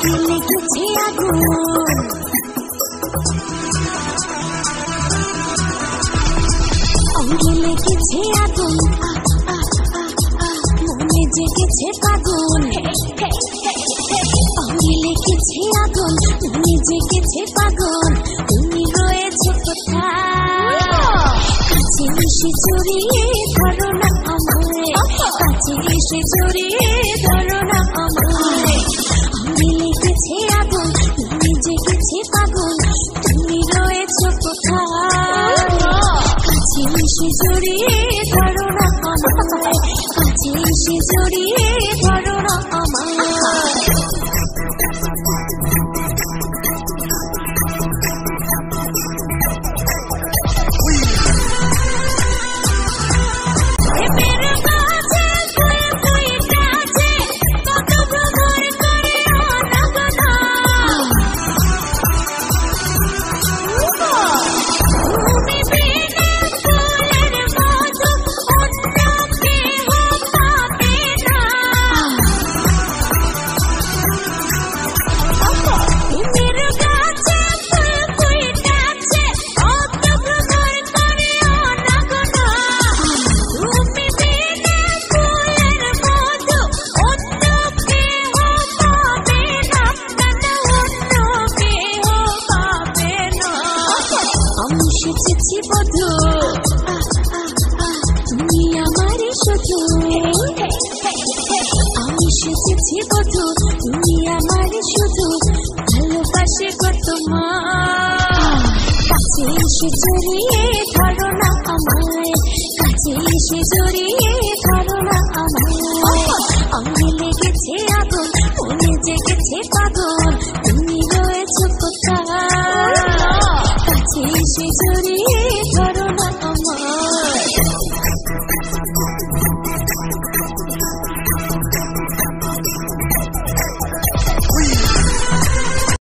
লেগেছে আগুন, অঙ্গে লেগেছে আগুন, মনে জেগেছে ফাগুন, অঙ্গে লেগেছে আগুন, মনে জেগেছে ফাগুন, তুমি রয়েছে কোথায়? কাছে এসে জড়িয়ে ধরো না আমায়, কাছে এসে জড়িয়ে ধরো না আমায়, অঙ্গে লেগেছে আগুন, মনে জেগেছে ফাগুন, তুমি রয়েছে কোথায়? কাছে এসে জড়িয়ে ধরো না আমায়, কাছে এসে জড়িয়ে ধরো না আমায়। জড়িয়ে ধরো না আমায়, কাছে এসে জড়িয়ে ধরো না আমায়, অঙ্গে লেগেছে আগুন, মনে জেগেছে ফাগুন,